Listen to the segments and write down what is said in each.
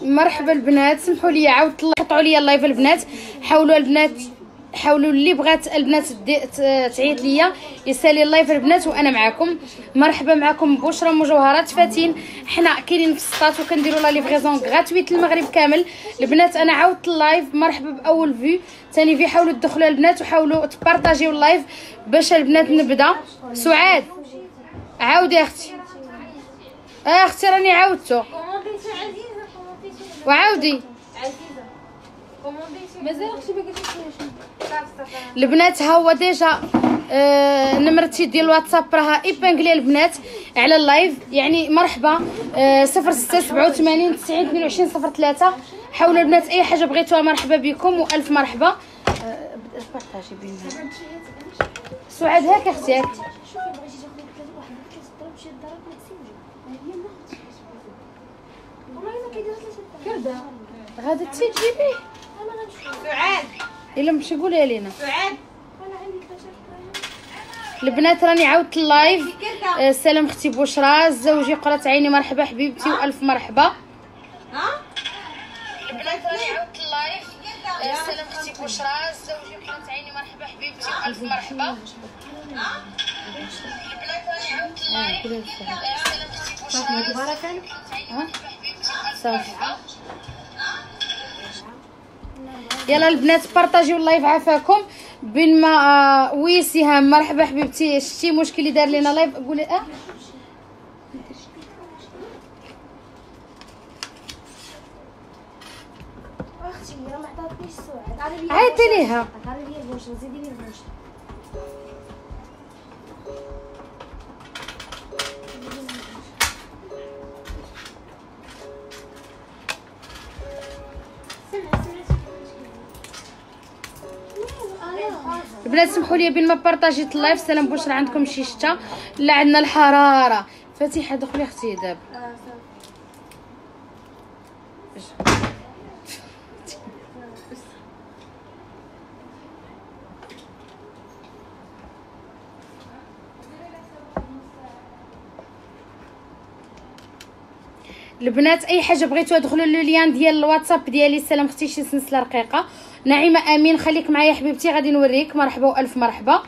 مرحبا البنات، سمحوا لي عاود قطعوا لي اللايف البنات. حاولوا البنات، حاولوا اللي بغات البنات تعيط ليا يسالي اللايف البنات وانا معكم. مرحبا معكم بشرى مجوهرات فاتين. حنا كاينين في السطات وكنديروا لا ليفريزون غراتويت المغرب كامل البنات. انا عاودت اللايف. مرحبا باول في ثاني في. حاولوا تدخلوا البنات وحاولوا تبارطاجيو اللايف باش البنات نبدا. سعاد عاودي اختي، اختي راني عاودتو وعاودي. البنات ها هو ديجا نمرتي ديال الواتساب راها ايبانغلي البنات على اللايف. يعني مرحبا 0687 90 22 03. حاولوا البنات اي حاجه بغيتوها مرحبا بكم والف مرحبا. بارطاجي بيننا. سعاد هاك اختي هاك. غادي تجيبيه سعاد الا مشي قوليها لينا سعاد. البنات راني عاودت اللايف. سلام اختي بشرى زوجي قرة عيني مرحبا حبيبتي والف مرحبا. البنات راني عاودت اللايف. سلام اختي بشرى زوجي قرة عيني مرحبا حبيبتي والف مرحبا. البنات راني عاودت اللايف. سلام اختي بشرى صافي. يلا البنات بارطاجيو اللايف عافاكم. بين ما ويسيهام مرحبا حبيبتي. شتي مشكل اللي دار لنا لايف قولي اختي راه ما عطاتنيش سعاد. عيطي ليها. عطاتني لي البوش زيدي لي البوش. البنات سمحوا لي بين ما بارطاجيت اللايف. سلام بشرى عندكم شي شتا؟ لا عندنا الحراره. فاتحه دخلي اختي دابا. البنات اي حاجه بغيتوها دخلوا لليان ديال الواتساب ديالي. سلام اختي شي سلسله رقيقه. نعيمه امين خليك معايا حبيبتي غادي نوريك. مرحبا والف مرحبا.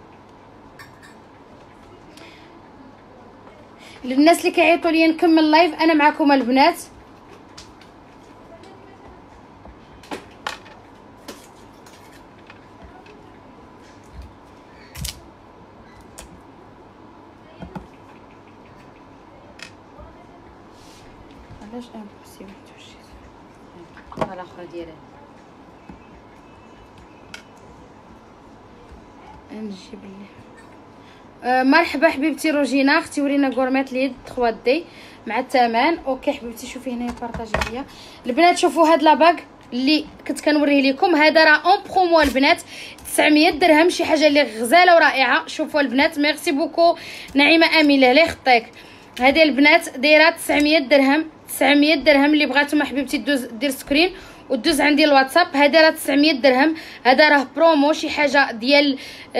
للناس اللي كيعيطوا لي نكمل لايف انا معكم البنات. علاش امبوسيبل توشي على اخرى ديالها نجيب لي. مرحبا حبيبتي روجينا اختي. ورينا غورميت ليد 3 دي مع الثمن. اوكي حبيبتي شوفي هنا بارطاجي ليا البنات. شوفوا هاد لاباغ اللي كنت كنوريه لكم هذا راه اون برومو البنات 900 درهم. شي حاجه اللي غزاله ورائعه. شوفوا البنات ميرسي بوكو نعيمه اميله لي خطيك. هذه البنات دايره 900 درهم. 900 درهم اللي بغاتهم حبيبتي دوز دير سكرين ودوز عندي الواتساب. هذا راه 900 درهم. هذا راه برومو شي حاجه ديال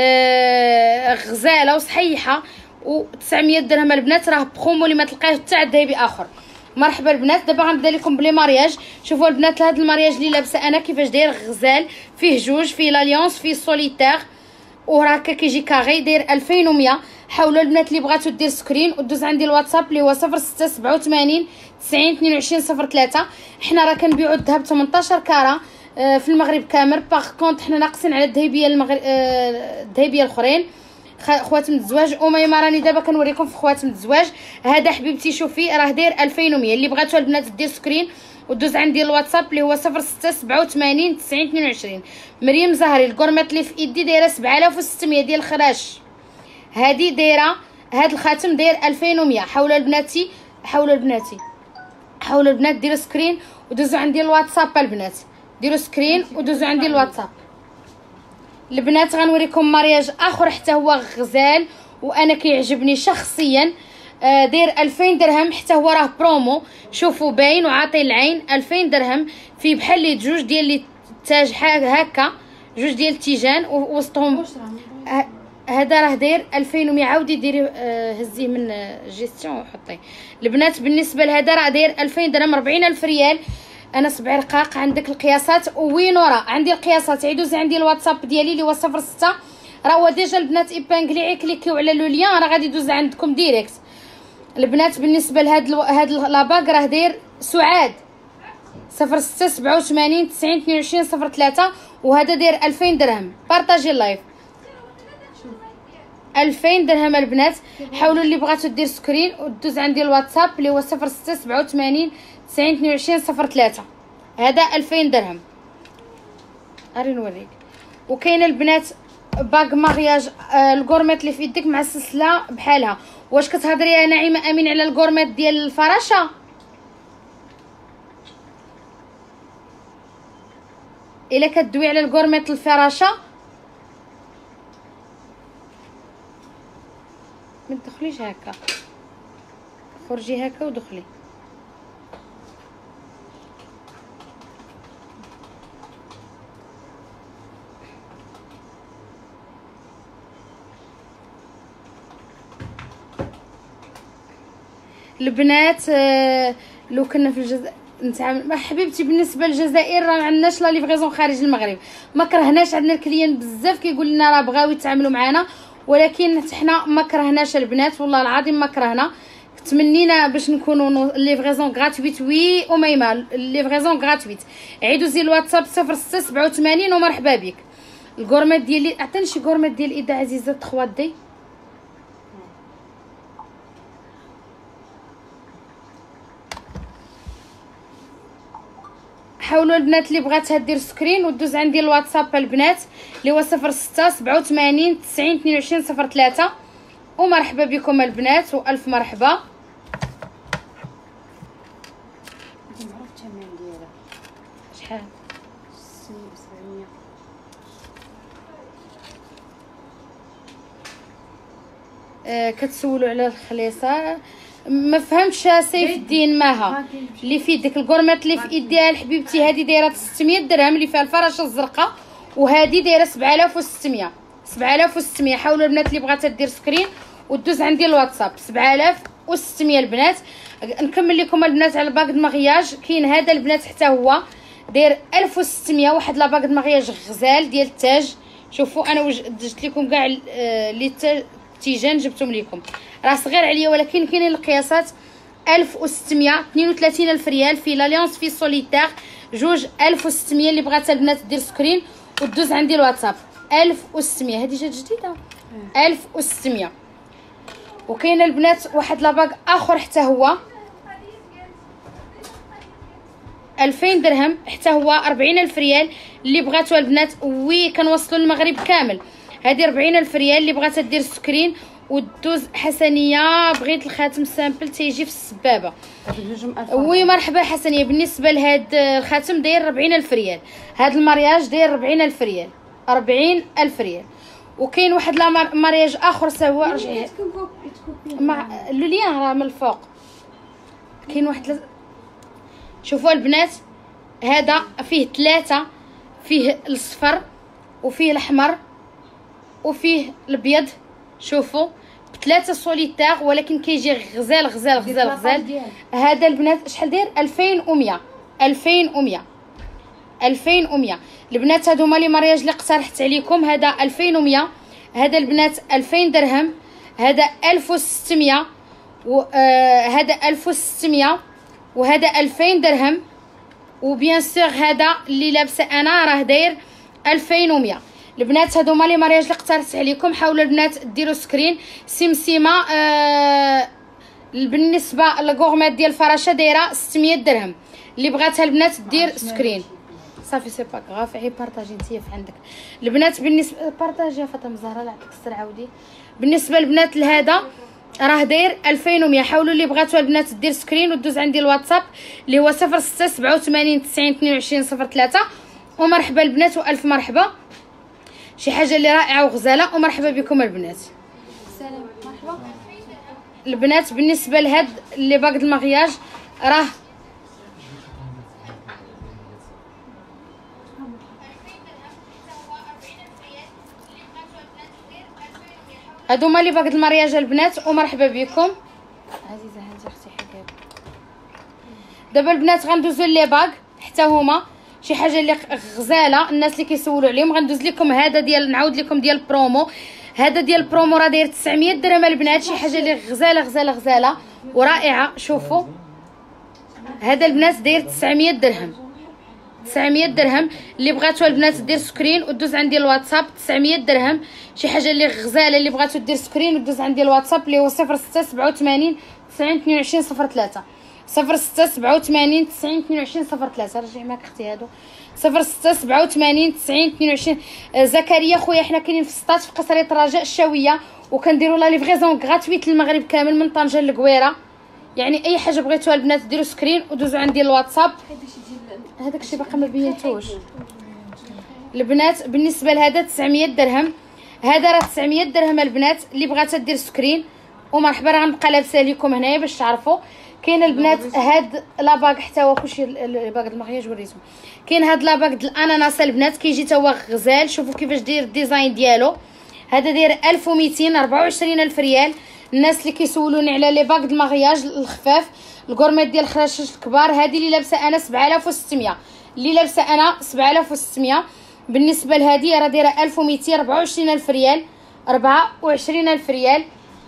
غزاله وصحيحه. و900 درهم البنات راه برومو اللي ما تلقايه حتى عند ذهبي اخر. مرحبا البنات. دابا غنبدا لكم بلي مارياج. شوفوا البنات هذا المارياج اللي لابسه انا كيفاش داير غزال. فيه جوج، فيه لاليونس، فيه سوليتير وراه هكا كيجي كاغي داير 2100. حاولوا البنات اللي بغاتو دير سكرين ودوز عندي الواتساب اللي هو 0687 90 22 03. حنا راه كنبيعوا الذهب 18 كاره في المغرب كامل. باغ كونط حنا ناقصين على الذهبيه الذهبيه الاخرين خواتم الزواج. اميمه راني دابا كنوريكم في خواتم الزواج. هذا حبيبتي شوفي راه داير 2100. اللي بغاتو البنات دير سكرين ودوز عندي الواتساب اللي هو 0687 90 22. مريم زهري الكورميت اللي في ايدي دايره 7600 ديال الخراش. هذه دايره هذا الخاتم داير 2100. حاولوا البناتي حاولوا البنات ديروا سكرين ودوزوا عندي الواتساب. البنات ديروا سكرين ودوزوا عندي الواتساب. البنات غنوريكم مارياج اخر حتى هو غزال وانا كيعجبني شخصيا. داير 2000 درهم حتى هو راه برومو. شوفوا باين وعاطي العين 2000 درهم. فيه بحال لي جوج ديال لي تاج هكا جوج ديال التيجان وسطهم. هذا راه داير 2100. عاودي ديري هزيه من جيستيون وحطيه. البنات بالنسبه لهذا راه داير 2000 درهم 40000 ريال. انا 7 رقاق. عندك القياسات وين ورا عندي القياسات. عيدوزي عندي الواتساب ديالي اللي هو 06 راه هو ديجا البنات ايبانغلي. كليكيو على لو لين راه غادي يدوز عندكم ديريكت. البنات بالنسبه لهاد لاباك راه داير سعاد 06 87 90 22 03 وهذا داير 2000 درهم. بارطاجي اللايف 2000 درهم البنات. حاولوا اللي بغاتو دير سكرين ودوز عندي الواتساب اللي هو 06 87 90 22 03 هذا 2000 درهم. اري نوريك. وكاين البنات باك مارياج الكورميت اللي في يدك مع السلسله بحالها. واش كتهضري يا نعيمه امين على الكورميت ديال الفراشه؟ الا كدوي على الكورميت الفراشه ما تدخليش هكا، خرجي هكا ودخلي. البنات لو كنا في الجزائر نتعامل حبيبتي. بالنسبه للجزائر راه ما عندناش لا ليفريزون خارج المغرب، ما كرهناش. عندنا الكليان بزاف كيقول لنا راه بغاو يتعاملوا معنا، ولكن حنا ما كرهناش البنات والله العظيم ما كرهنا. تمنينا باش نكونوا ليفريزون غراتويت. وي اميمه ليفريزون غراتويت. عيدوا زي الواتساب 06 87 ومرحبا بك. الكورميت ديالي عطيني شي كورميت ديال ايده عزيزه 3 دي. حاولوا البنات اللي بغاتها دير سكرين ودوز عندي الواتساب البنات اللي هو 06 87 90 22 03 ومرحبا بكم البنات والف مرحبا. نعرف الثمن ديالها شحال 700. كتسولوا على الخليصه ما فهمتش سيف الدين ماها اللي في يدك. الكورميت اللي في ايديها حبيبتي هذه دايره 600 درهم اللي فيها الفراشه الزرقاء، وهذه دايره 7600. 7600. حاولوا البنات اللي بغاتها دير سكرين ودوز عندي الواتساب 7600 البنات. نكمل لكم البنات على باك د مغياج. كاين هذا البنات حتى هو داير 1600 واحد لا باك د مغياج غزال ديال التاج. شوفوا انا وجدت لكم كاع لي تيجان جبتهم لكم، راه صغير عليا ولكن كاينين القياسات. 1600 32000 ريال في لاليونس في سوليتير جوج 1600. اللي بغاتها البنات دير سكرين ودوز عندي الواتساب 1600. هذه جات جديده 1600. وكاين البنات واحد لاباك اخر حتى هو 2000 درهم حتى هو 40000 ريال. اللي بغاتو البنات وي كنوصلوا المغرب كامل. هذه 40000 ريال. اللي بغاتها دير سكرين ودوز حسنيه بغيت الخاتم سامبل تيجي في السبابه. وي مرحبا حسنيه. بالنسبه لهاد الخاتم داير 40000 ريال. هاد المارياج داير 40000 ريال 40000 ريال. وكاين واحد لا مارياج اخر سوا رجعي مع لو لين راه من الفوق. كاين واحد شوفوا البنات هذا فيه 3، فيه الصفر وفيه الاحمر وفيه الابيض. شوفوا ب3 سوليتير ولكن كيجي غزال غزال غزال غزال. هذا البنات شحال داير 2100. 2100 2100 البنات. هادو هما لي مارياج اللي اقترحت عليكم. هذا 2100. هذا البنات 2000 درهم. هذا 1600 وهذا 1600 وهذا 2000 درهم. وبيان سور هذا اللي لابسه انا راه داير 2100. البنات هادو هما لي مارياج اللي اقترحت عليكم. حاولوا البنات ديروا سكرين. سمسمه بالنسبه للكورميت ديال الفراشه دايره 600 درهم. اللي بغاتها البنات دير سكرين صافي سي با غاف. عي بارطاجي نتيا في عندك البنات. بالنسبه بارطاجي فاطمه زهره لا عطيك السر عاودي. بالنسبه البنات لهذا راه داير 2100. حاولوا اللي بغاتوا البنات دير سكرين ودوز عندي الواتساب اللي هو 06 87 90 22 03 ومرحبا البنات والف مرحبا. شي حاجه اللي رائعه وغزاله ومرحبا بكم البنات. سلام مرحبا البنات. بالنسبه لهاد اللي باك د المغياج راه هادو هما اللي باك د المارياج البنات ومرحبا بكم. عزيزه هانتي اختي حجاب. دابا البنات غندوزو لي باك حتى هما شي حاجه اللي غزاله الناس اللي كيسولوا عليهم. غندوز لكم هذا ديال نعاود لكم ديال البرومو. هذا ديال البرومو راه داير 900 درهم البنات، شي حاجه اللي غزاله غزاله غزاله ورائعه. شوفوا هذا البنات داير 900 درهم، 900 درهم. اللي بغاتو البنات دير سكرين ودوز عندي الواتساب 900 درهم، شي حاجه اللي غزاله. اللي بغاتو دير سكرين ودوز عندي الواتساب اللي هو 0687 90 22 03 0687 90 22 03. رجعي معاك اختي هادو 0687 90 22. زكريا خويا حنا كاينين في السطات في قصريه الرجاء الشاويه، وكنديروا لا ليفغيزون غراتويت للمغرب كامل من طنجه للقويره. يعني اي حاجه بغيتوها البنات ديروا سكرين ودوزوا عندي الواتساب. هذاك الشيء باقي ما بينتوش البنات. بالنسبه لهذا 900 درهم، هذا راه 900 درهم البنات. اللي بغات دير سكرين ومرحبا، راه غنبقى لابسه لكم هنايا باش تعرفوا. كاين البنات هاد لاباك حتى هو كلشي باك المغياج وريتهم. كاين هاد لاباك د الاناناس البنات كيجي حتى هو غزال. شوفوا كيفاش داير الديزاين ديالو. هذا داير 1200 24000 ريال. الناس اللي كيسولوني على لي باك د المغياج الخفاف الكورميت ديال الخراشيش الكبار، هذه اللي لابسه انا 7600، اللي لابسه انا 7600. بالنسبه لهذه راه دايره 1200 24000 ريال، 24000 ريال.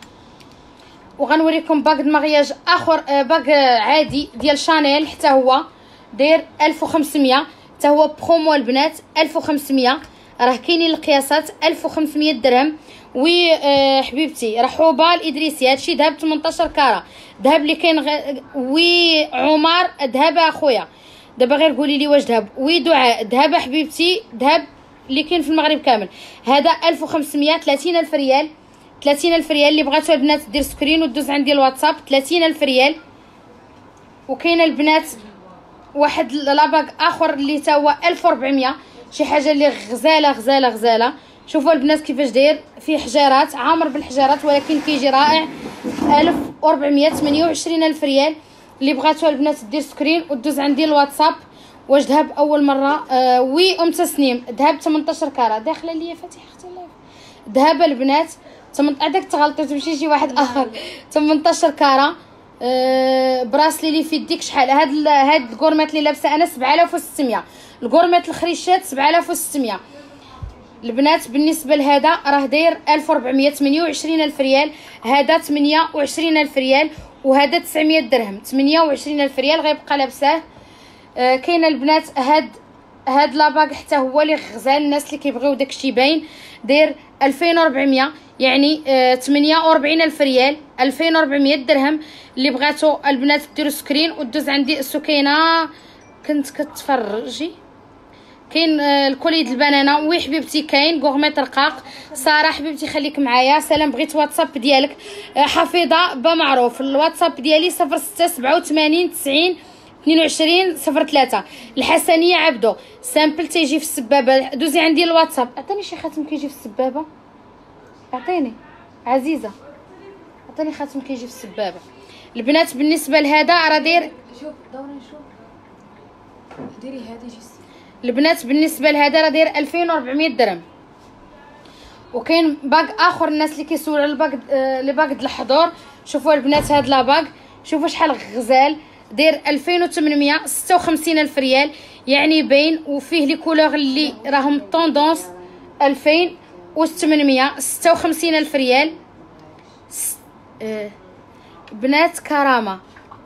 وغنوريكم باك د المغياج اخر، باك عادي ديال شانيل حتى هو داير 1500، حتى هو برومو البنات 1500. راه كاينين القياسات 1500 درهم. وي حبيبتي راه حوبه الادريسي هادشي ذهب 18 كاره، ذهب اللي كاين وي عمر ذهب اخويا. دابا غير قولي لي واش ذهب. وي دعاء ذهب حبيبتي، ذهب اللي كاين في المغرب كامل. هذا 1500 30000 ريال، 30000 ريال. اللي بغاتو البنات دير سكرين ودوز عندي الواتساب 30000 ريال. وكاين البنات واحد لاباك اخر اللي تا هو 1400، شي حاجه اللي غزاله غزاله غزاله. شوفوا البنات كيفاش داير، فيه حجارات عامر بالحجارات ولكن كيجي رائع. 1428 ريال. اللي بغاتو البنات دير سكرين ودوز عندي الواتساب. واش ذهب اول مره؟ وي ام تسنيم ذهب 18 كاره داخله ليا فاتحه اختي الله. ذهب البنات هذاك تغلطي تمشي شي واحد اخر 18 كاره. براسلي لي في يديك شحال. هاد الكورميت اللي لابسه انا 7600، الكورميت الخريشات 7600 البنات. بالنسبه لهذا راه داير 1428 ريال، هذا 28 ريال، وهذا 900 درهم 28 ريال غيبقى لابساه. كاين البنات هاد لاباك حتى هو اللي غزال. الناس اللي كيبغيو داكشي باين داير 2400، يعني 48 ريال، 2400 درهم. اللي بغاتو البنات ديروا سكرين ودوز عندي. سكينه كنت كتفرجي كاين الكوليد البنانه. وي حبيبتي كاين غورميت رقاق. ساره حبيبتي خليك معايا. سلام بغيت واتساب ديالك. حفيظه بمعروف الواتساب ديالي 0687 90 22 03. الحسنيه عبدو سامبل تيجي في السبابه. دوزي عندي الواتساب. عطيني شي خاتم كيجي في السبابه، عطيني عزيزه، عطيني خاتم كيجي في السبابه. البنات بالنسبه لهذا راه داير، شوف دوري نشوف ديري هذه جي البنات بالنسبه لهذا راه داير 2400 درهم. وكاين باك اخر الناس اللي كيسولوا على الباك لي باك د الحضور. شوفوا البنات هاد لاباك شوفوا شحال غزال، داير 2856 ريال، يعني باين. وفيه لي كولور اللي راهم طوندونس 2856 ريال. بنات كرامه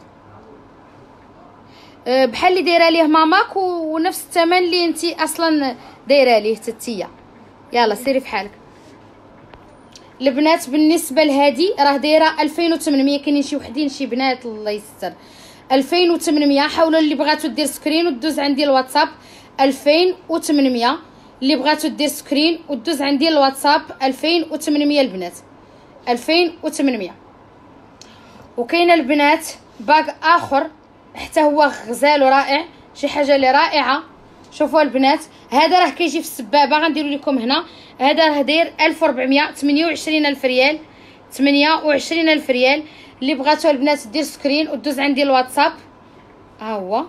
بحال اللي دايره ليه ماماك ونفس الثمن اللي انتي اصلا دايره ليه تتيه. يلا سيري في حالك. البنات بالنسبه لهادي راه دايره 2800. كاينين شي وحدين شي بنات الله يستر 2800. حاولوا اللي بغاتو دير سكرين ودوز عندي الواتساب 2800. اللي بغاتو دير سكرين ودوز عندي الواتساب 2800 البنات 2800. وكاين البنات باك اخر حتى هو غزال ورائع، شي حاجه اللي رائعه. شوفوا البنات هذا راه كيجي في السبابه، غنديروا لكم هنا. هذا راه داير 1428 ريال، 28 ريال. اللي بغاتو البنات دير سكرين ودوز عندي الواتساب. ها هو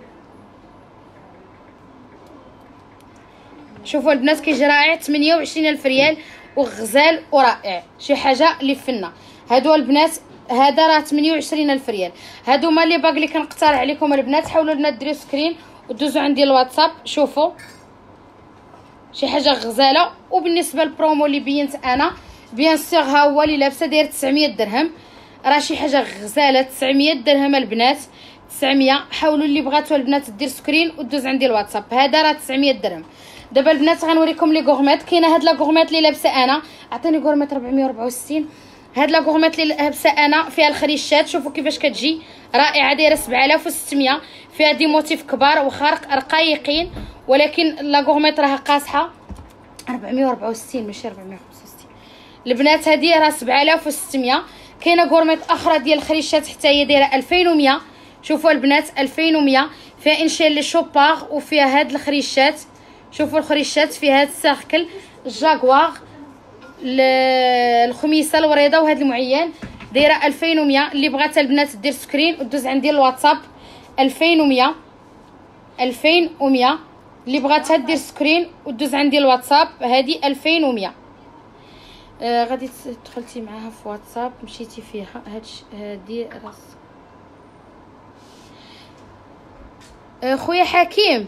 شوفوا البنات كيجي رائع 28 ريال وغزال ورائع، شي حاجه اللي فنه. هادو البنات هذا راه 28 ريال. هادو هما لي باك اللي كنقترح عليكم البنات. حاولوا البنات ديروا سكرين ودوزو عندي الواتساب. شوفوا شي حاجه غزاله. وبالنسبه للبرومو اللي بينت انا بيان سيغ ها هو اللي لابسه داير 900 درهم، راه شي حاجه غزاله. 900 درهم البنات، 900. حاولوا اللي بغاتو البنات دير سكرين ودوز عندي الواتساب. هذا راه 900 درهم. دابا البنات غنوريكم لي غورميت. كاينه هاد لا غورميت اللي لابسه انا، عطيني غورميت 464. هاد لا غورميت اللي لابسه انا فيها الخريشات، شوفوا كيفاش كتجي رائعه، دايره 7600. فيها دي موتيف كبار وخارق رقيقين، ولكن لا غورميت راها قاصحه 464 ماشي 465. البنات هذه راه 7600. كاينه غورميت اخرى ديال الخريشات حتى هي دايره 2100. شوفوا البنات 2100 فيها انشيل لي شوبار وفيها هاد الخريشات. شوفوا الخريشات فيها هاد السيركل الجاكوار الخميسه الوريضه وهاد المعين دايره 2100. اللي بغات البنات دير سكرين ودوز عندي الواتساب 2100 2100. اللي بغاتها دير سكرين ودوز عندي الواتساب هذه 2100. غادي دخلتي معاها في واتساب مشيتي فيها هادي راس خويا حكيم،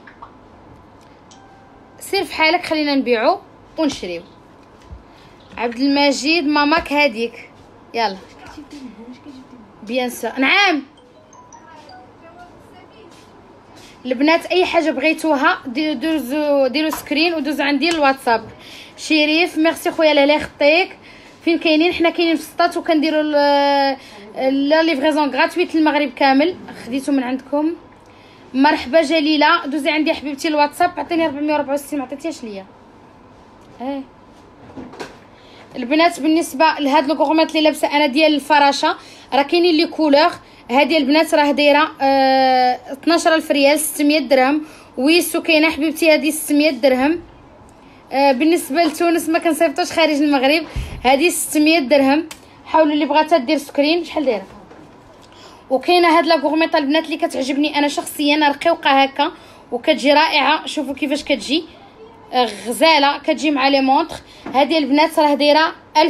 سير في حالك خلينا نبيعو ونشريو. عبد المجيد ماماك هاديك يلا بيان سور. نعم البنات اي حاجه بغيتوها ديروا سكرين ودوزوا عندي الواتساب. شريف ميرسي خويا لاله يخطيك. فين كاينين؟ حنا كاينين في سطات وكنديروا لا ليفريزون غراتويت للمغرب كامل. خديتو من عندكم. مرحبا جليله، دوزي عندي حبيبتي الواتساب. عطيني 464 ما عطيتيهاش ليا. البنات بالنسبه لهاد الكوغمات اللي لابسه انا ديال الفراشه راه كاينين لي كولور. هذه البنات راه دايره 12000 ريال 600 درهم. ويسو كاينه حبيبتي هذه 600 درهم. بالنسبه لتونس ما كنصيفطوش خارج المغرب. هذه 600 درهم. حاولوا اللي بغاتها دير سكرين. شحال دايره؟ وكاينه هاد لا غورميطه البنات اللي كتعجبني انا شخصيا، رقيقه هكا وكتجي رائعه. شوفوا كيفاش كتجي غزاله، كتجي مع لي مونطر. هذه البنات راه دايره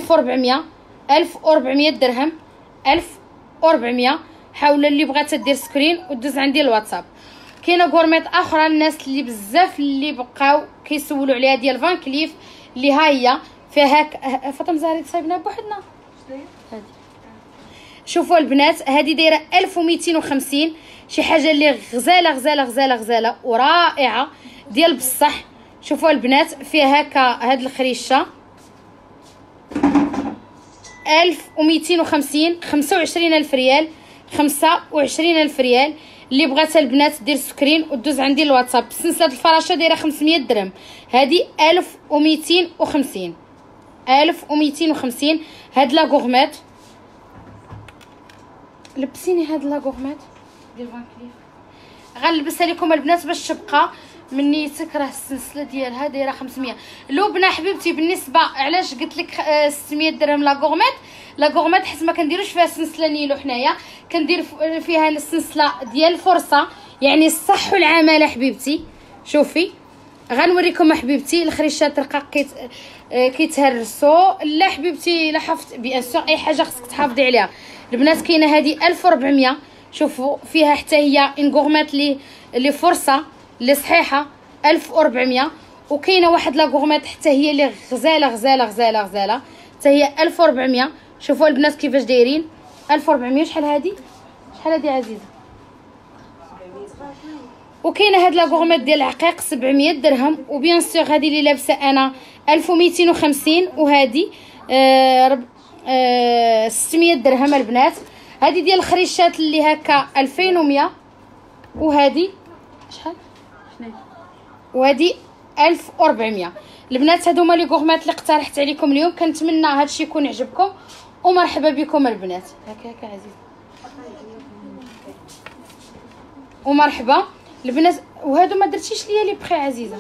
1400 درهم 1400. حاولوا اللي بغات دير سكرين ودوز عندي الواتساب. كاينه غورميط اخرى الناس اللي بزاف اللي بقاو كيسولوا عليها ديال فان كليف اللي ها هي فيها هاك. فاطمه زهري تصايبنا بوحدنا. شوفوا البنات هذه دايره 1250. شي حاجه اللي غزاله غزاله غزاله غزاله ورائعه ديال بصح. شوفوا البنات فيها هكا هاد الخريشه 1250 25000 ريال 25000 ريال. اللي بغات البنات دير سكرين ودوز عندي الواتساب. سلسله الفراشه دايره 500 درهم. هذه 1250 1250. هاد لا غورميت لبسيني هاد لا غورميت ديال فان كليف. غنلبسها لكم البنات باش تبقى من نيتك. راه السلسله ديالها دايره 500. لبنى حبيبتي بالنسبه علاش قلت لك 600 درهم لا غورميت. لا غورميت حيت ما كنديروش فيها سلسله نيلو حنايا، كندير فيها السلسله ديال الفرصه يعني الصح والعماله حبيبتي. شوفي غنوريكم حبيبتي الخريشات رقاق كيتهرسوا. لا حبيبتي لا حفظت بيان سور اي حاجه خصك تحافظي عليها. البنات كاينه هذه 1400. شوفوا فيها حتى هي ان غورميت لي فرصه اللي صحيحه 1400. وكاينه واحد لا غورميت حتى هي اللي غزاله غزاله غزاله غزاله حتى هي 1400. شوفوا البنات كيفاش دايرين 1400. شحال هذه؟ شحال هذه عزيزه؟ وكاينه هاد لا غورميت ديال العقيق 700 درهم. وبيان سور هذه اللي لابسه انا 1250 وهذه 600 درهم البنات. هذه ديال الخريشات اللي هكا 2100 وهذه شحال؟ وهذه 1400. البنات هذوما لي غورمات اللي اقترحت عليكم اليوم. كنتمنى هادشي يكون عجبكم ومرحبا بكم البنات. هكا عزيز ومرحبا البنات. وهادو ما درتيش ليا لي بخي عزيزه.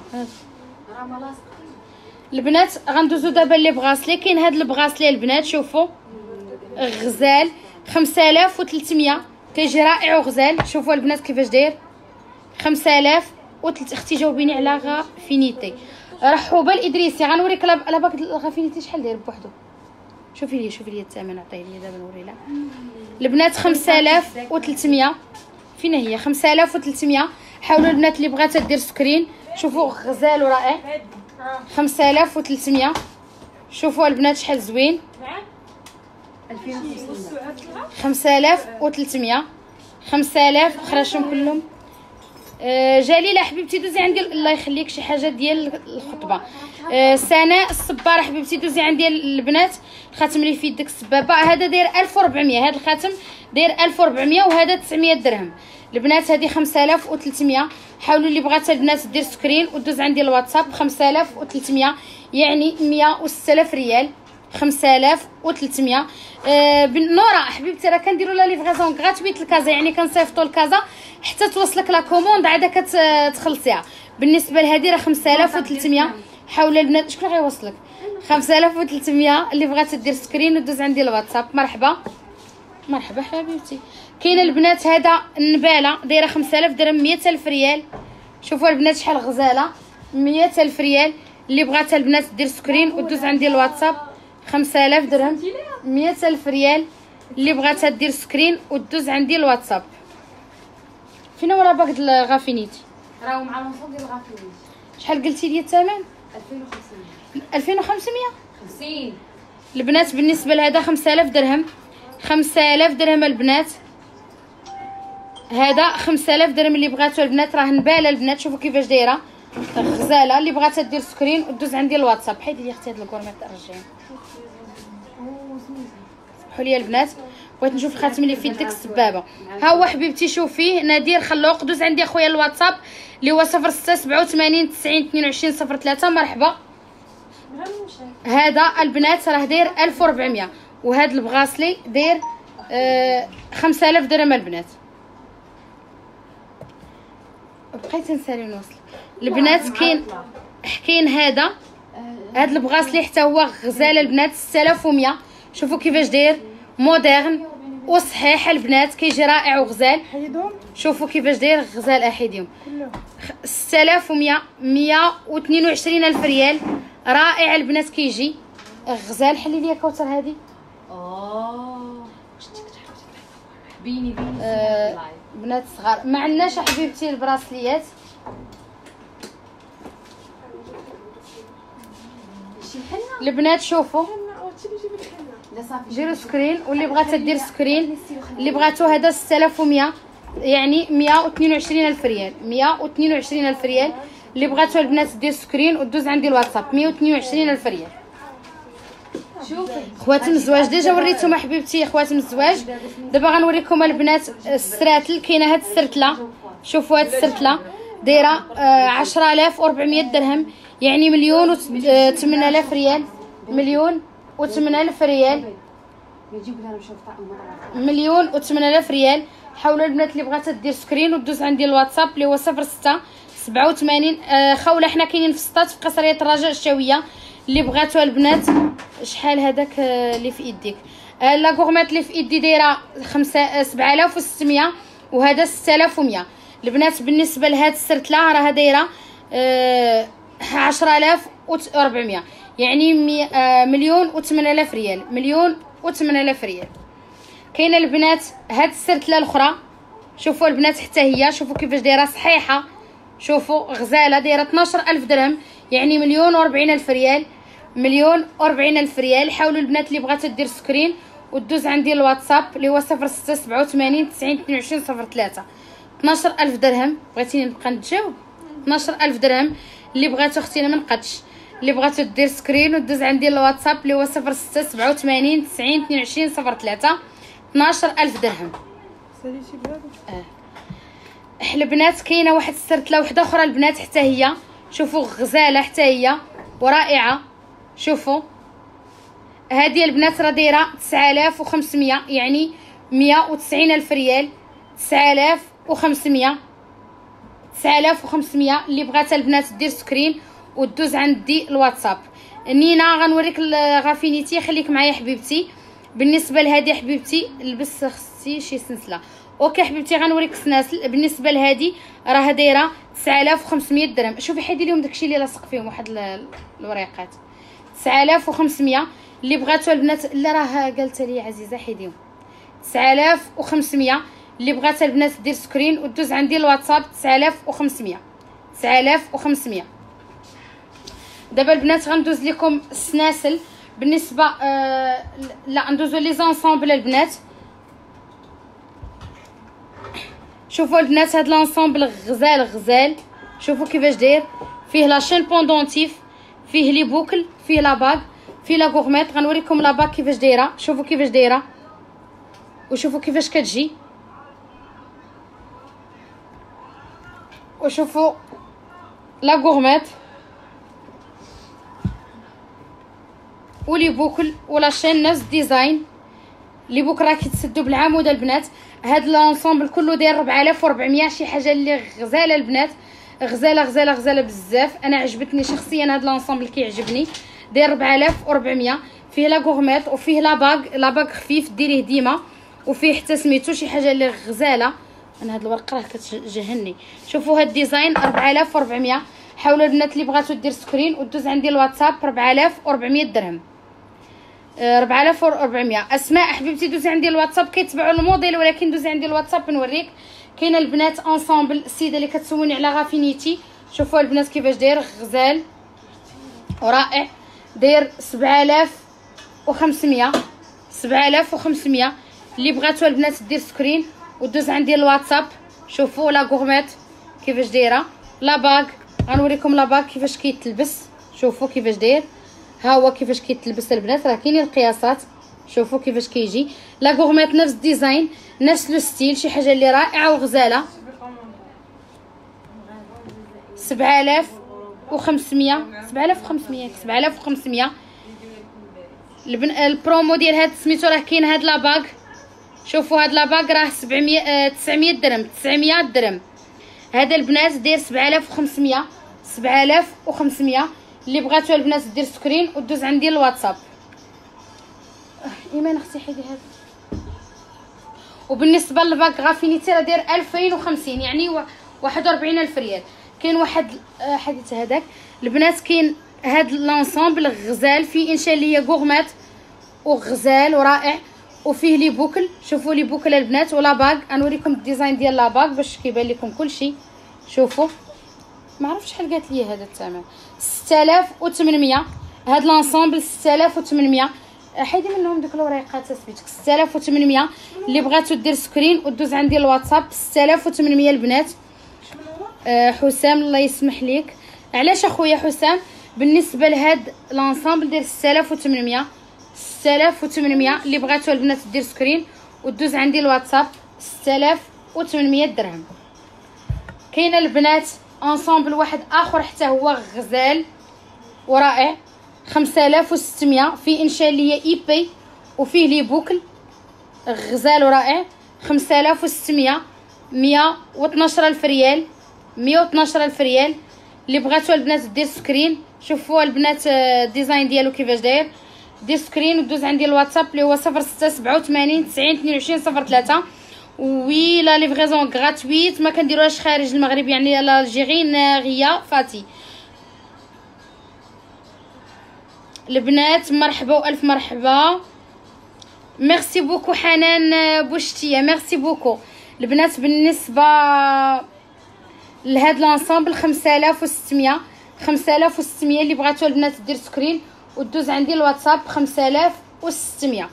البنات غندوزو دابا لي بغاسلي. كاين هاد البغاسلي البنات شوفوا غزال 5300 كيجي رائع وغزال. شوفوا البنات كيفاش داير 5000 اختي جاوبيني على غافينيتي. رحوبه الادريسي غنوريك لا باك الغافينيتي شحال داير بوحدو. شوفي لي الثمن عطيه لي دابا نوري لها البنات 5300 فين هي 5300. حاولوا البنات اللي بغات دير سكرين. شوفوا غزال ورائع 5300. شوفوا البنات شحال زوين 5300 5000. خرجهم كلهم. جليله حبيبتي دوزي عندي الله يخليك شي حاجه ديال الخطبه. سناء الصباره حبيبتي دوزي عندي البنات الخاتم اللي في يدك السبابه هذا داير 1400. هذا الخاتم داير 1400 وهذا 900 درهم. البنات هذه 5300. حاولوا اللي بغات البنات دير سكرين ودوز عندي الواتساب 5300 يعني 16000 ريال 5300. نورا حبيبتي راه كنديروا لا ليفغيزون غراتويت لكازا يعني كنصيفطوا لكازا حتى توصلك لا كوموند عاد كتخلصيها. بالنسبه لهذه راه 5300. حاول البنات شكون غيوصلك 5300 اللي بغات دير سكرين ودوز عندي الواتساب. مرحبا مرحبا حبيبتي. كاين البنات هذا النباله دايره 5000 درهم 100000 ريال. شوفوا البنات شحال غزاله 100000 ريال. اللي بغات البنات دير سكرين ودوز عندي الواتساب 5000 درهم 100000 ريال. اللي بغات دير سكرين ودوز عندي الواتساب. فين هو باك الغافينيتي راهو مع لونسون ديال الغافينيتي. شحال قلتي لي الثمن 2500 50. البنات بالنسبه لهذا 5000 درهم 5000 درهم البنات. هذا 5000 درهم. اللي بغاتو البنات راه نباله البنات. شوفوا كيفاش دايره غزاله. اللي بغات دير سكرين ودوز عندي الواتساب. حيدي لي اختي هاد الكورميط رجعي سمحوا لي البنات بغيت نشوف الخاتم اللي في يدك السبابه. ها هو حبيبتي شوفيه نادير خلوق. دوز عندي اخويا الواتساب اللي هو 0687 90 22 03. مرحبا. هذا البنات راه داير 1400 وهذا البغاسلي داير 5000 درهم البنات. بقيت نسالي نوصل البنات. كاين هذا البغاسلي حتى هو غزال البنات 6100. شوفوا كيفاش داير مودرن وصحيح البنات كيجي رائع وغزال. شوفوا كيفاش داير غزال احيدهم 6100 122000 ريال. رائع البنات كيجي غزال. حلي لي كوثر هذه بيني بنات صغار ما عندناش حبيبتي البراسليات. البنات شوفوا ديروا سكرين. واللي بغات دير سكرين اللي بغاتو هذا 6100 يعني 122000 ريال 122000 ريال. اللي بغاتو البنات دير سكرين ودوز عندي الواتساب 122000 ريال. خواتم الزواج ديجا وريتهم حبيبتي خواتم الزواج. دابا غنوريكم البنات السراتل. كاينه هاد السرتله. شوفوا هاد السرتله دايره 10400 درهم يعني 1,008,000 ريال 1,008,000 ريال 1,008,000 ريال. حاولوا البنات اللي بغات دير سكرين ودوز عندي الواتساب اللي هو 06 87 خوله. حنا كاينين في سطات في قصريه الرجاء الشاويه. اللي بغاتو البنات شحال هذاك اللي في يديك لا غورميط اللي في يدي دايره 7600 وهذا 6100. البنات بالنسبه لهاد السرتله راه دايره 10400 يعني 1,008,000 ريال 1,008,000 ريال. كاينه البنات هاد السرتله الاخرى. شوفوا البنات حتى هي شوفوا كيفاش دايره صحيحه. شوفوا غزاله دايره 12000 درهم يعني 1,040,000 ريال 1,040,000 ريال. حاولوا البنات اللي بغات دير سكرين ودوز عندي الواتساب اللي هو 0687 90 22 03. 12000 درهم. بغيتيني نبقى نتجاوب 12000 درهم. اللي بغاتو اختينا ما نقدش. اللي بغاتو دير سكرين ودوز عندي الواتساب اللي هو 0687 90 22 03. 12000 درهم. ساليتي بهذا البنات كاينه واحد السرتله وحده اخرى البنات حتى هي. شوفوا غزاله حتى هي ورائعه. شوفوا هذه البنات راه دايره 9500 يعني 190,000 ريال 9500 اللي بغات البنات دير سكرين ودوز عندي الواتساب. نينا غنوريك الغافينيتي. خليك معايا حبيبتي. بالنسبه لهذه حبيبتي لبس خصي شي سلسله. اوكي حبيبتي غنوريك السناسل. بالنسبه لهذه راه دايره 9500 درهم. شوفي حيدي لهم داكشي اللي لاصق فيهم واحد الوريقات 9500. اللي بغاتو البنات لا راه قالت لي عزيزه حيديهم 9500. اللي بغات البنات دير سكرين ودوز عندي الواتساب 9500. 9500. دابا البنات غندوز لكم السناسل. بالنسبه لا ندوزو لي زونسومبل البنات. شوفوا البنات هاد لونسومبل غزال. شوفوا كيفاش داير، فيه لا شين بوندونتيف، فيه لي بوكل، فيه لا باغ، فيه لا غورميت. غنوريكم لا باغ كيفاش دايره. شوفوا كيفاش دايره وشوفوا كيفاش كتجي، وشوفوا لا غورميت ولي بوكل ولا شين نفس ديزاين. لي بوكل راه كيتسدوا بالعمود البنات. هاد لونسومبل كله داير 4400. شي حاجه اللي غزاله البنات، غزاله بزاف. انا عجبتني شخصيا هاد لونسومبل، كيعجبني. داير 4400. فيه لا غورميت وفيه لا باغ خفيف ديريه ديما، وفيه حتى سميتو شي حاجه اللي غزاله. انا هاد الورقه راه كتجهني. شوفوا هاد الديزاين 4400. حاولوا البنات اللي بغاتو دير سكرين ودوز عندي الواتساب 4400 درهم. 4400. اسماء حبيبتي دوزي عندي الواتساب، كيتبعوا الموديل ولكن دوزي عندي الواتساب نوريك. كاينه البنات انصامبل السيده اللي كتسولني على غافينيتي. شوفوا البنات كيفاش داير غزال ورائع. داير 7500. 7500. اللي بغاتو البنات دير سكرين ودوز عندي الواتساب. شوفوا لا غورميت كيفاش دايره، لا باغ غنوريكم لا باغ كيفاش كيتلبس. شوفوا كيفاش داير، ها هو كيفاش كيتلبس البنات. راه كاينين القياسات. شوفوا كيفاش كيجي لا غورميت نفس الديزاين نفس لو ستيل، شي حاجه اللي رائعه وغزاله. 7500. 7500. البرومو ديال هاد سميتو راه كاين هاد لا باغ. شوفوا هاد لا باغ راه 700 900 درهم. 900 درهم. هذا البنات داير 7500. 7500. اللي بغاتو البنات دير سكرين ودوز عندي الواتساب. ايمان اختي حيدي هذا. وبالنسبه للباك غافينيتي راه داير 2050 يعني 41000 ريال. كاين واحد حديت هذاك البنات. كاين هاد لونسومبل غزال فيه انشاليه غورميت وغزال ورائع، وفيه لي بوكل. شوفوا لي بوكل البنات ولا باغ. غنوريكم الديزاين ديال لا باغ باش كيبان لكم كلشي. شوفوا ما عرفتش شحال قالت لي هذا الثمن. 6800. هاد لونسومبل 6800. حيدي منهم ديك الوريقات سميتك. 6800. اللي بغاتو دير سكرين ودوز عندي الواتساب 6800 البنات. حسام الله يسمح ليك. علاش اخويا حسام؟ بالنسبه لهاد لونسومبل دير 6800. 6800. اللي بغاتو البنات دير سكرين ودوز عندي الواتساب 6800 درهم. كاين البنات انصامبل واحد اخر حتى هو غزال ورائع 5600. فيه انشاليه اي بي وفيه لي بوكل غزال ورائع 5600. 112000 ريال. 112000 ريال. اللي بغاتو البنات دير سكرين. شوفوا البنات الديزاين ديالو كيفاش داير. دير سكرين ودوز عندي الواتساب اللي هو 0687 90 22 03. وي لا ليفريزون غراتويت، ما كنديروهاش خارج المغرب يعني الجيري ناريه فاتي. البنات مرحبا والف مرحبا. ميرسي بوكو حنان بوشتيه، ميرسي بوكو. البنات بالنسبه لهاد لانسامبل 5600. 5600 اللي بغاتو البنات دير سكرين ودوز عندي الواتساب 5600.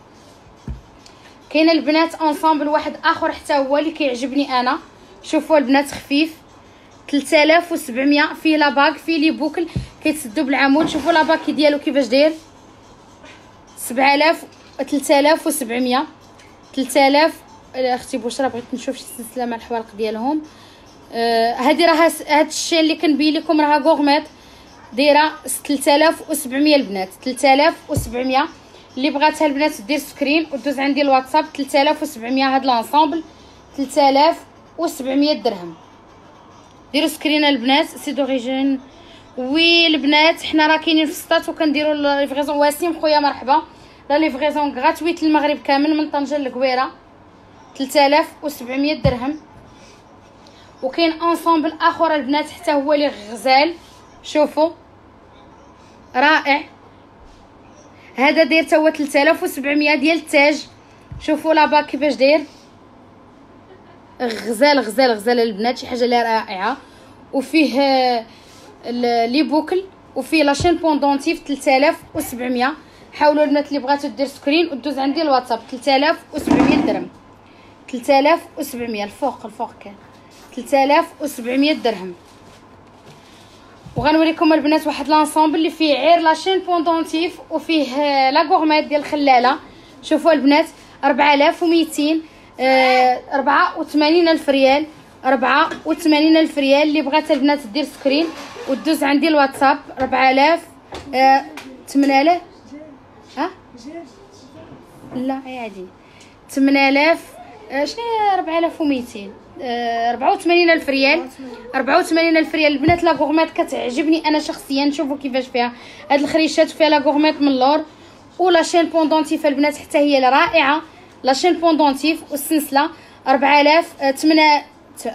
كاين البنات انصامبل واحد اخر حتى هو اللي كيعجبني انا. شوفوا البنات خفيف 3700. فيه لا باغ فيه لي بوكل كيتسدوا بالعمود. شوفوا لا باغ ديالو كيفاش داير 3700. 3000 اختي بشرى بغيت نشوف شي سلسله مع الحوالق ديالهم. هذه راه هاد الشيء اللي كنبين لكم راه غورميت دايره 3700 البنات. 3700. اللي بغاتها البنات دير سكرين ودوز عندي الواتساب 3700. هاد لانسامبل 3700 درهم. ديروا سكرين البنات. سي دوريجين وي البنات حنا راه كاينين في السطات وكنديروا ليفريزون. وسيم خويا مرحبا. لا ليفريزون غراتويت للمغرب كامل من طنجه للقويره 3700 درهم. وكاين انصامبل اخر البنات حتى هو اللي غزال. شوفوا رائع. هذا داير تا هو 3700 ديال التاج. شوفوا لا باك كيفاش داير غزال غزال غزال البنات، شي حاجه اللي رائعه. وفيه لي بوكل، وفيه لاشين بوندونتيف 3700. حاولوا البنات اللي بغاتو دير سكرين ودوز عندي الواتساب. 3700 درهم، 3700 الفوق كان 3700 درهم. وغنوريكم البنات واحد لانسامبل اللي فيه عير لاشين بوندونتيف وفيه لا غورميت ديال الخلاله. شوفوا البنات 4200 84,000 ريال، 84,000 ريال. اللي بغات البنات دير سكرين ودوز عندي الواتساب. 4000 8000 ها لا عادي 8000 شنو هي 4200 84,000 ريال، 84,000 ريال البنات. لا غورميت كتعجبني انا شخصيا. شوفوا كيفاش فيها هاد الخريشات، فيها لا غورميت من اللور ولا شين بوندونتيف البنات حتى هي رائعه. لا شين بوندونتيف والسلسله 4200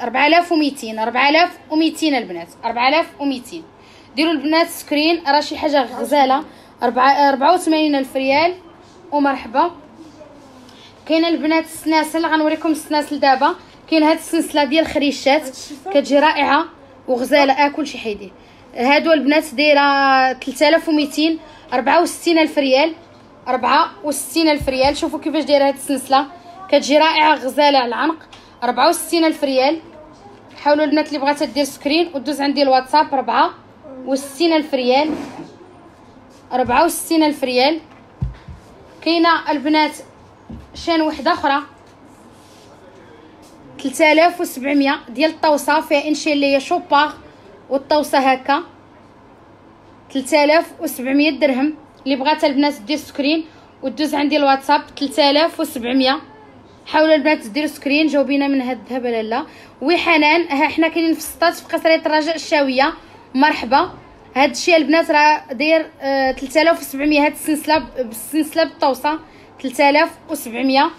4200 البنات، 4200. ديروا البنات سكرين راه شي حاجه غزاله. 84,000 ريال ومرحبا. كاينه البنات السناسل، غنوريكم السناسل دابا. كاين هاد السلسله ديال الخريشات كتجي رائعه وغزاله. كلشي حيدي. هادو البنات دايره 3200 64,000 ريال، 64,000 ريال. شوفوا كيفاش دايره هاد السلسله، كتجي رائعه غزاله على العنق. 64,000 ريال. حاولوا البنات اللي بغات دير سكرين ودوز عندي الواتساب. 64,000 ريال، 64,000 ريال. كاينه البنات شان وحده اخرى 3700 ديال الطوسه، فيها انشي اللي هي شوباغ والطوسه هكا. 3700 درهم. اللي بغات البنات دير سكرين ودوز عندي الواتساب. 3700. حاولوا البنات ديروا سكرين جاوبينا من هاد الذهب لالا. وحنان ها حنا كاينين في السطات في قصريه الرجاء الشاويه. مرحبا. هاد الشيء البنات راه داير 3700. هاد السلسله بالطوسه 3700.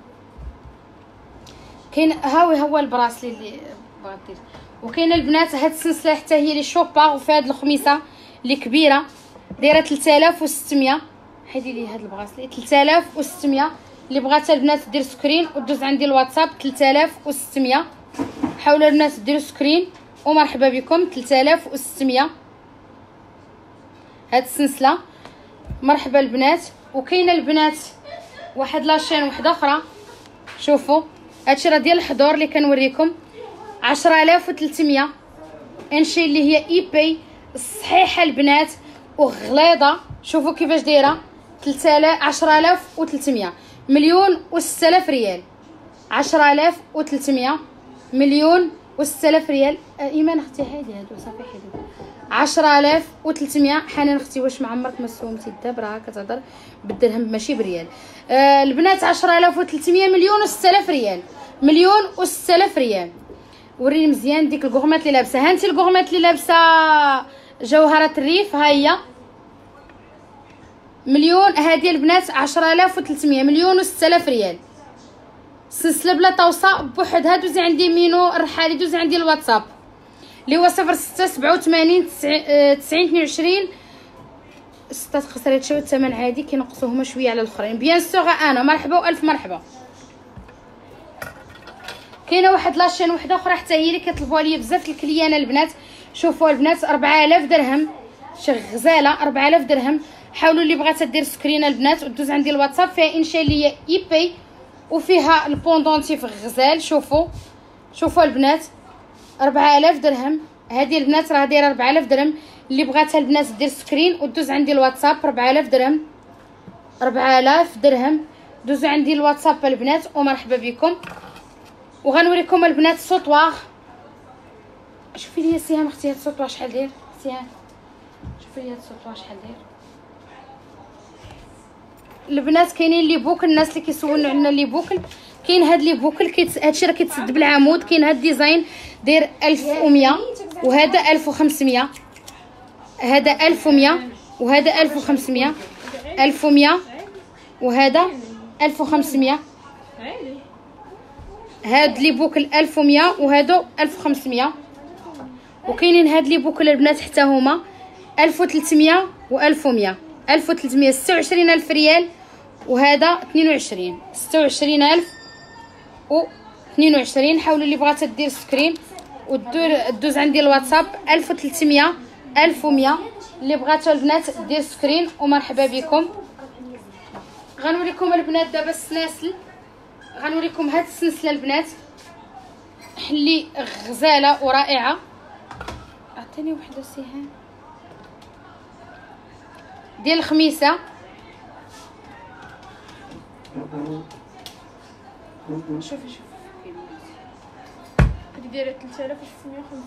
كاين هاوي هو البراسلي اللي بغات دير. وكاين البنات هاد السلسله حتى هي لي شوباغ وفي هاد الخميسه اللي كبيره دايره 3600. حيدي لي هاد البراسلي 3600. اللي بغات البنات دير سكرين ودوز عندي الواتساب. 3600. حاولوا البنات ديروا سكرين ومرحبا بكم. 3600 هاد السلسله. مرحبا البنات. وكاينه البنات واحد لاشين وحده اخرى. شوفوا هادشي راه ديال الحضور اللي كنوريكم. 10,300 انشي اللي هي اي بي صحيحه البنات وغليظه. شوفوا كيفاش دايره 10,300 مليون و6000 ريال. 10,300 مليون و6000 ريال. ايمان اختي هادي هادو صافي حيدو. 10,300. حنان اختي واش ما عمرك ما سومتي الداب راه كتهضر بالدرهم ماشي بريال. البنات 10,300 مليون و6000 ريال، مليون و6000 ريال. وريني مزيان ديك الكوغمات اللي لابسه. ها انت الكوغمات اللي لابسه جوهره الريف ها هي مليون. هذه البنات 10,300 مليون و6000 ريال. سلسله بلا طوسه بوحدها. دوزي عندي مينو الرحالي، دوزي عندي الواتساب اللي هو 06 87 90 22 ستات خسرت شويه الثمن عادي كينقصوا هما شويه على الاخرين. بيان سور انا مرحبا والف مرحبا. كاينه واحد لاشين وحده اخرى حتى هي اللي كيطلبوها ليا بزاف الكليان البنات. شوفوا البنات 4000 درهم شغزاله. 4000 درهم. حاولوا اللي بغات دير سكرين البنات ودوز عندي الواتساب. فيها انشاء اللي هي اي بي وفيها البوندونتيف غزال. شوفوا البنات 4000 درهم. هذه البنات راه دايره 4000 درهم. اللي بغاتها البنات دير سكرين ودوز عندي الواتساب. 4000 درهم، 4000 درهم. دوزوا عندي الواتساب البنات ومرحبا بكم. وغنوريكم البنات السطواغ. شوفي لي سهام اختي هاد السطواغ شحال داير. سهام شوفي لي هاد السطواغ شحال داير. البنات كاينين لي بوكل. الناس اللي كيسولوا عندنا لي بوكل كاين هاد لي بوكل هادشي راه كيتسد بالعمود. كاين هاد الديزاين داير 1100 وهذا 1500. هذا 1100 وهذا 1500. 1100 وهذا 1500. هاد لي بوكل 1100 وهادو 1500. وكاينين هاد لي بوكل البنات حتى هما 1300 و1100. 1300 26,000 ريال وهذا 22 26,000 و 22. حاولوا اللي بغات دير سكرين ودوز عندي الواتساب 1300 1100 اللي بغاتو البنات دير سكرين ومرحبا بكم. غنوريكم البنات دابا السلاسل، غنوريكم هاد السلسله البنات اللي غزاله ورائعه. عطيني وحده سيهان ديال الخميسه. شوفي هادي دايره 3650.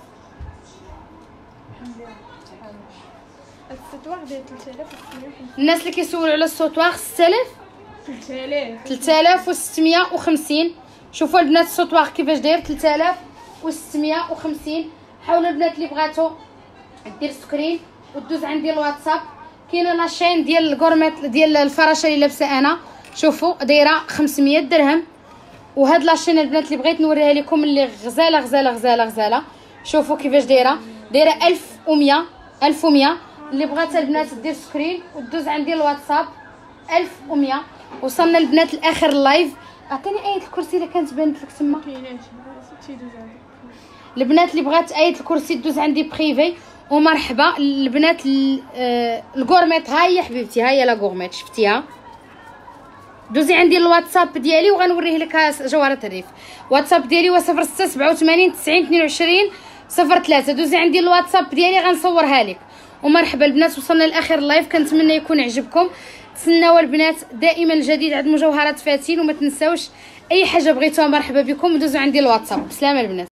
هاد السطوار داير 3650. الناس اللي كيسولوا على السوطوار 3650. شوفوا البنات السوطوار كيفاش داير 3650. حاولوا البنات اللي بغاتو دير سكرين ودوز عندي الواتساب. كاينه لاشين ديال الكورميط ديال الفراشه اللي لابسه انا، شوفوا دايره 500 درهم. وهاد لاشين البنات اللي بغيت نوريها لكم اللي غزاله غزاله غزاله غزاله، شوفوا كيفاش دايره 1100 1100. اللي بغاتها البنات دير سكرين ودوز عندي الواتساب 1100. وصلنا البنات لاخر اللايف. عطيني ايه الكرسي اللي كانت بانت لك تما. كايناش تيدوز عندي البنات اللي بغات ايه الكرسي دوز عندي بريفي. ومرحبا البنات. الكورميط ها هي حبيبتي، ها هي لا كورميط شفتيها. دوزي عندي الواتساب ديالي وغنوريه لك جوهره الريف. واتساب ديالي هو 0687 90 22 03. دوزي عندي الواتساب ديالي غنصورها لك. ومرحبا البنات، وصلنا لاخر اللايف، كنتمنى يكون عجبكم. تسناو البنات دائما الجديد عند مجوهرات فاتن، وما تنساوش اي حاجه بغيتوها مرحبا بكم ودوزوا عندي الواتساب. بسلامه البنات.